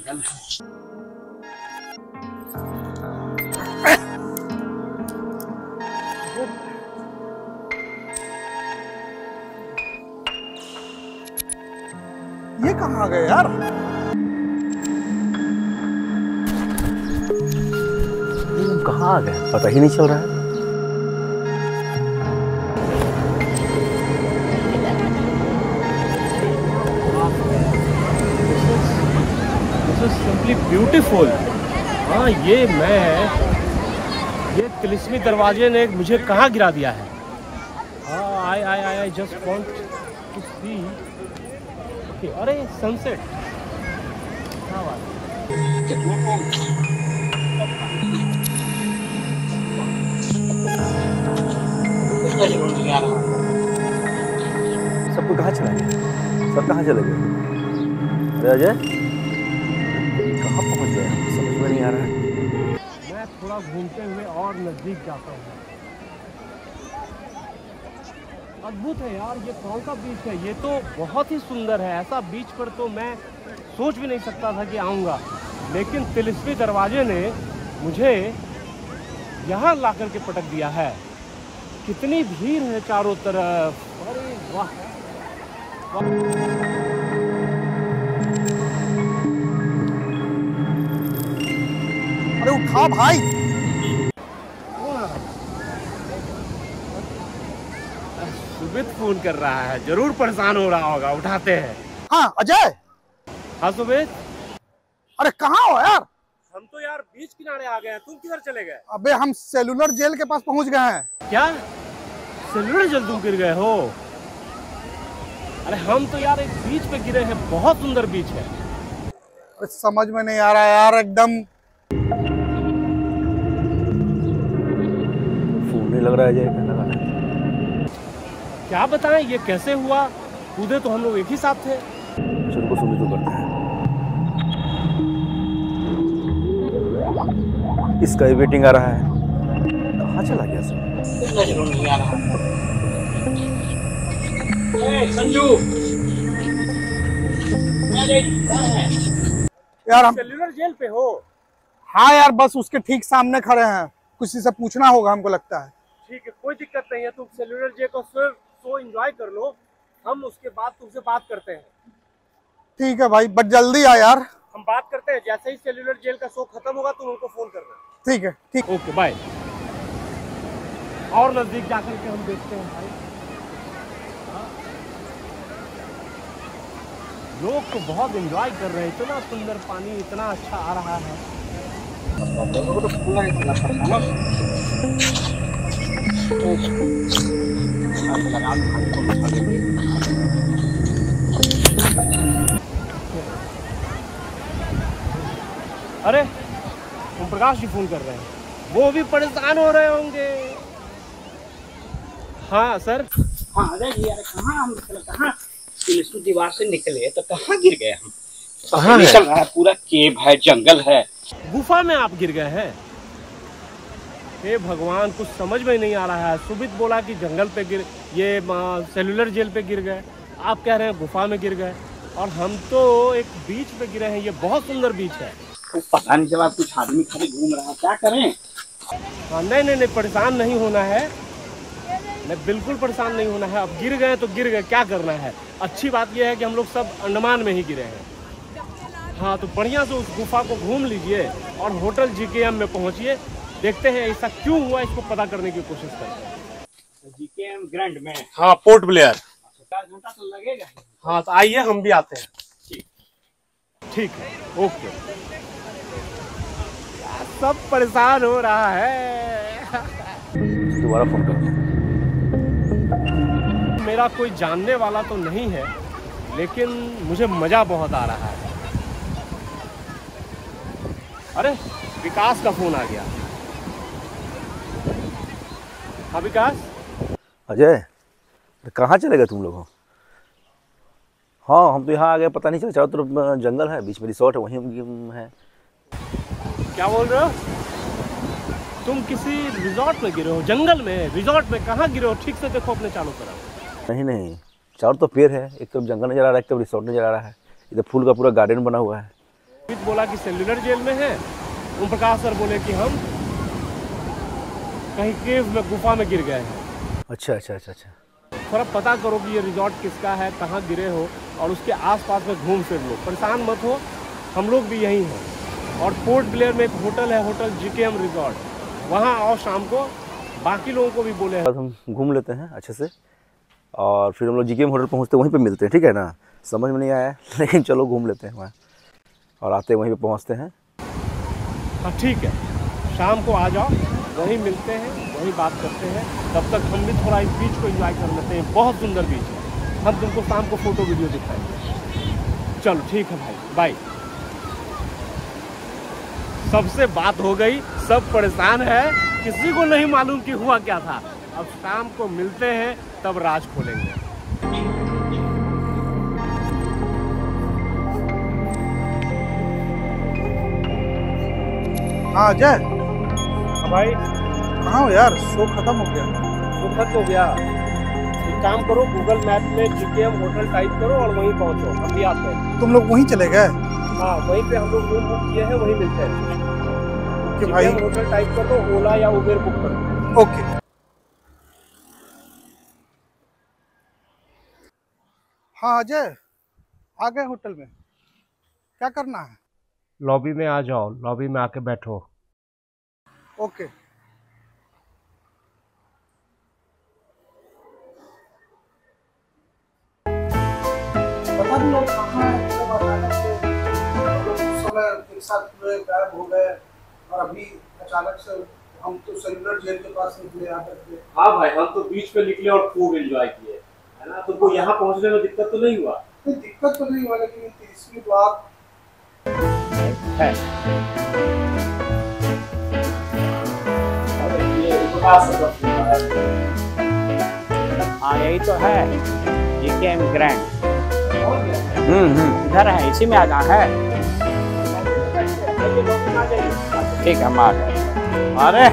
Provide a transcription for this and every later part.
जंगल है। ये कहाँ आ गए यार? हम कहाँ आ गए पता ही नहीं चल रहा है। Simply beautiful. हाँ ये तिलिस्मी दरवाजे ने मुझे कहाँ गिरा दिया है। हाँ I just want to see. Okay, अरे सनसेट क्या बात है। सबको कहाँ चला गया? सब कहाँ चले गए? अरे अजय कहाँ पहुँच गए? हम समझ में नहीं आ रहा है। मैं थोड़ा घूमते हुए और नजदीक जाता हूँ। अद्भुत है यार, ये कौन सा बीच है? ये तो बहुत ही सुंदर है। ऐसा बीच पर तो मैं सोच भी नहीं सकता था कि आऊँगा, लेकिन तिलिस्मी दरवाजे ने मुझे यहाँ ला करके पटक दिया है। कितनी भीड़ है चारों तरफ। अरे वाह, अरे उठा भाई। सुमित फोन कर रहा है, जरूर परेशान हो रहा होगा। उठाते हैं। हाँ अजय। हाँ सुमित। अरे कहाँ हो यार? हम तो यार बीच किनारे आ गए हैं। तुम किधर चले गए? अबे हम सेलुलर जेल के पास पहुंच गए हैं। क्या सेलुलर जेल तुम गिर गए हो? अरे हम तो यार एक बीच पे गिरे हैं, बहुत सुंदर बीच है। अरे समझ में नहीं आ रहा यार एकदम। फोन नहीं लग रहा है अजय, क्या लगा है? क्या बताएं ये कैसे हुआ? कूदे तो हम लोग एक ही साथ थे। चलो को सुमित करते हैं। इसका ही वेटिंग आ रहा है। कहाँ चला गया सब? नजरों नहीं आ रहा। संजू यार हम सेलुलर जेल पे हो? हाँ यार बस उसके ठीक सामने खड़े हैं। किसी से पूछना होगा हमको लगता है। ठीक है, कोई दिक्कत नहीं है। तुम सेलुलर जेल को शो एंजॉय कर लो, हम उसके बाद तुमसे बात करते हैं। ठीक है भाई, बट जल्दी आ यार। हम बात करते हैं, जैसे ही सेलुलर जेल का शो खत्म होगा तुम उनको फोन करना। ठीक है ठीक। Okay bye. और नजदीक जाकर के हम देखते हैं भाई। लोग तो बहुत एंजॉय कर रहे हैं। इतना सुंदर पानी, इतना अच्छा आ रहा है। अरे ओम प्रकाश जी फोन कर रहे हैं, वो भी परेशान हो रहे होंगे। हाँ सर। हाँ अरे यार कहाँ हम कहाँ तिलिस्मी दीवार से निकले तो कहाँ गिर गए हम? कहाँ निकल रहा है, पूरा केव है, जंगल है। गुफा में आप गिर गए हैं? हे भगवान, कुछ समझ में नहीं आ रहा है। सुमित बोला कि जंगल पे गिर, ये सेलुलर जेल पे गिर गए। आप कह रहे हैं गुफा में गिर गए, और हम तो एक बीच पे गिरे हैं। ये बहुत सुंदर बीच है। तो पता नहीं, जब आप कुछ आदमी खाली घूम रहा है, क्या करें? हाँ नहीं, परेशान नहीं होना है। नहीं, बिल्कुल परेशान नहीं होना है। अब गिर गए तो गिर गए, क्या करना है। अच्छी बात यह है कि हम लोग सब अंडमान में ही गिरे हैं। हाँ तो बढ़िया से उस गुफा को घूम लीजिए और होटल जीकेएम में पहुंचिए। देखते हैं ऐसा क्यों हुआ, इसको पता करने की कोशिश करते हैं। जीकेएम ग्रैंड में? हाँ, पोर्ट ब्लेयर। 4 घंटा तो लगेगा। हाँ तो आइए हम भी आते हैं। ठीक है, ओके। सब परेशान हो रहा है। दोबारा फोन करो। मेरा कोई जानने वाला तो नहीं है, लेकिन मुझे मजा बहुत आ रहा है। अरे विकास का फोन आ गया। हाँ विकास। अजय कहाँ चले गए तुम लोग? हाँ हम तो यहाँ आ गए, पता नहीं चला। चारों तरफ जंगल है, बीच में रिसोर्ट है, वहीं हम हैं। क्या बोल रहे हो? तुम किसी रिजॉर्ट में गिरे हो? जंगल में? रिजॉर्ट में कहाँ गिरे हो? ठीक से देखो अपने चारों तरफ। नहीं, चारों तरफ पेड़ है। एक तरफ जंगल नजर आ रहा है, एक तरफ रिसोर्ट नजर आ रहा है। इधर फूल का पूरा गार्डन बना हुआ है। अंकित बोला कि सेल्युलर जेल में है, ओम प्रकाश सर बोले कि हम कहीं केव में, गुफा में गिर गए हैं। अच्छा अच्छा अच्छा अच्छा। थोड़ा पता करो कि ये रिजॉर्ट किसका है, कहाँ गिरे हो, और उसके आसपास में घूम फिर लो, परेशान मत हो, हम लोग भी यहीं हैं। और पोर्ट ब्लेयर में एक होटल है, होटल जीकेएम रिजॉर्ट, वहाँ आओ शाम को, बाकी लोगों को भी बोले हैं। हम घूम लेते हैं अच्छे से और फिर हम लोग जीकेएम होटल पहुँचते वहीं पे मिलते हैं, ठीक है ना? समझ में नहीं आया लेकिन चलो घूम लेते हैं वहाँ और आते वहीं पे पहुँचते हैं। हाँ ठीक है, शाम को आ जाओ, वहीं मिलते हैं, वहीं बात करते हैं। तब तक हम भी थोड़ा इस बीच को एंजॉय कर लेते हैं, बहुत सुंदर बीच है। हम तुमको शाम को फोटो वीडियो दिखाएंगे। चलो ठीक है भाई, बाय। सबसे बात हो गई, सब परेशान है, किसी को नहीं मालूम कि हुआ क्या था। अब शाम को मिलते हैं, तब राज खोलेंगे। हाँ अजय, भाई कहाँ हो यार? शो खत्म हो गया। तो खत्म हो गया। एक काम करो, गूगल मैप में जीकेएम होटल टाइप करो और वहीं पहुंचो, हम भी आते हैं। तुम लोग वहीं चले गए? हाँ, वहीं पे हम लोग रूम बुक किए हैं, वहीं मिलते हैं। कि भाई जीकेएम होटल टाइप कर दो, ओला या उबेर बुक कर दो। ओके। हाँ अजय, आ गए होटल में, क्या करना है? लॉबी में आ जाओ, लॉबी में आके बैठो। ओके। पता नहीं लोग कहाँ हैं, कब अचानक से लोग उस समय एक साथ पूरे गायब हो गए और अभी अचानक से हम तो सेल्युलर जेल के पास निकले आकर के। हाँ भाई, हम तो बीच पे निकले और खूब एंजॉय किए, है ना? तुमको यहाँ पहुँचने में दिक्कत तो नहीं हुआ? कोई दिक्कत तो नहीं हुआ, लेकिन तीसरी बात है। ये उपकाश सब हाँ यही तो है, जीकेएम ग्रैंड। इधर है, इसी में आ जाना है। ठीक है, हम आ गए। अरे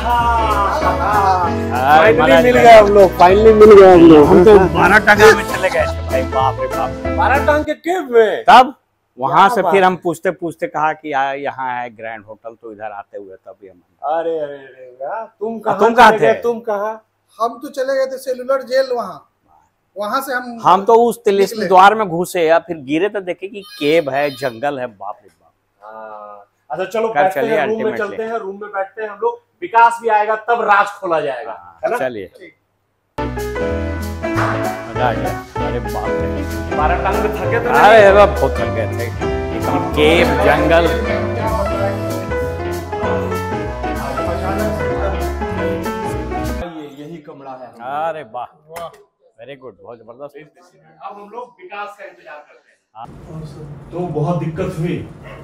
फाइनली मिल गए हम लोग, फाइनली मिल गए हम लोग। हम तो 12 टंगा में चले गए थे भाई, बाप रे बाप। 12 टांग के केव में। तब वहां से फिर हम पूछते पूछते कहा कि यहाँ है ग्रैंड होटल, तो इधर आते हुए तभी हम। अरे अरे अरे, तुम कहाँ थे? तुम कहाँ? हम तो चले गए थे सेल्युलर जेल, वहाँ से हम तो उस तिलिस्म द्वार में घुसे या फिर गिरे तो देखे कि केव है, जंगल है, बाप रे बाप। अच्छा चलो बैठते हैं, रूम में चलते हैं, रूम में बैठते हैं हम लोग। विकास भी आएगा तब राज खोला जाएगा, है ना? चलिए, मजा आ गया। अरे बाप रे, 12 टांग में थके तो नहीं? अरे बहुत थक गए थे, एकदम केव जंगल। यही कमरा है। अरे वाह, वेरी गुड, बहुत जबरदस्त। अब हम लोग विकास का इंतजार करते हैं। तो बहुत दिक्कत हुई?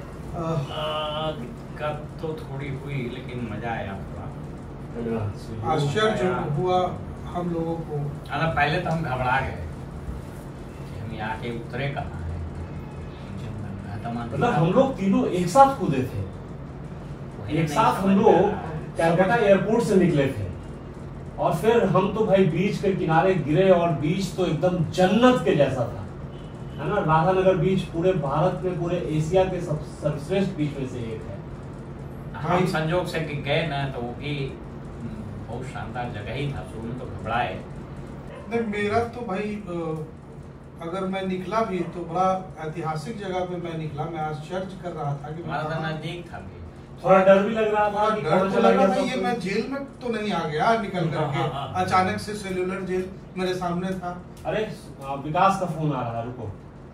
दिक्कत तो थोड़ी हुई, लेकिन मजा आया थोड़ा। आश्चर्य हुआ हम लोगों को। पहले तो हम घबरा गए कि हम यहाँ के उतरे कहाँ है। मतलब हम लोग तीनों एक साथ कूदे थे, एक साथ हम लोग कलकत्ता एयरपोर्ट से निकले थे, और फिर हम तो भाई बीच के किनारे गिरे, और बीच तो एकदम जन्नत के जैसा था, है ना? राधानगर बीच पूरे भारत में, पूरे एशिया के सर्वश्रेष्ठ बीच में से एक है। हम संजोग से गए ना, तो वो भी बहुत शानदार जगह ही था। शुरू में तो घबराए। नहीं, मेरा तो भाई अगर मैं निकला भी तो बड़ा ऐतिहासिक जगह पे मैं निकला। मैं आश्चर्य कर रहा था कि हमारा तो नजदीक था भी, थोड़ा डर भी लग रहा था कि डर तो लग रहा था, ये मैं जेल में तो नहीं आ गया निकल करके। अचानक से सेल्युलर जेल मेरे सामने था। अरे विकास का फोन आ रहा है, रुको।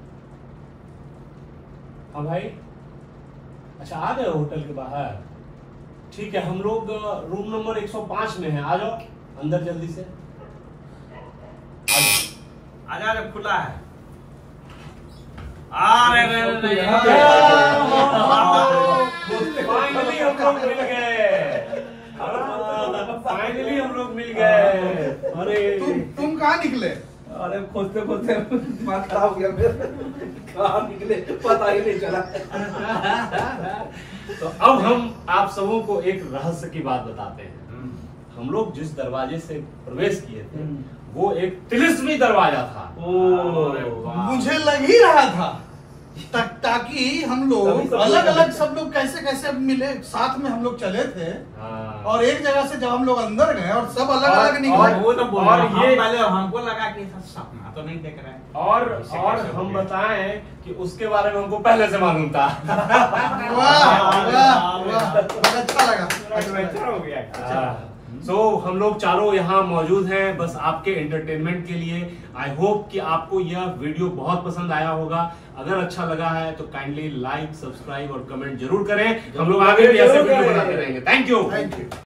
हाँ भाई, अच्छा आ गए होटल के बाहर? ठीक है, हम लोग रूम नंबर 105 में हैं, आ जाओ अंदर जल्दी से। आ जा, जब खुला है। फाइनली हम लोग मिल गए, फाइनली हम लोग मिल गए। अरे तुम कहाँ निकले? अरे खोजते खोजते दिमाग खराब हो गया मेरा, कहाँ निकले पता ही नहीं चला। तो अब हम आप सबों को एक रहस्य की बात बताते हैं। हम लोग जिस दरवाजे से प्रवेश किए थे वो एक तिलिस्मी दरवाजा था। मुझे लग ही रहा था ताकि हम लोग अलग अलग सब लोग कैसे कैसे मिले, साथ में हम लोग चले थे और एक जगह से जब हम लोग अंदर गए और सब अलग अलग निकले। वो तो बोल और रहा, ये पहले हमको लगा कि सपना तो नहीं देख रहा है। और हम बताएं कि उसके बारे में हमको पहले से मालूम था। वाह वाह वाह, अच्छा लगा। एडवेंचर हो गया। सो हम लोग चारों यहाँ मौजूद हैं बस आपके एंटरटेनमेंट के लिए। आई होप कि आपको यह वीडियो बहुत पसंद आया होगा। अगर अच्छा लगा है तो काइंडली लाइक, सब्सक्राइब और कमेंट जरूर करें। हम लोग आगे भी ऐसे वीडियो बनाते रहेंगे। Thank you.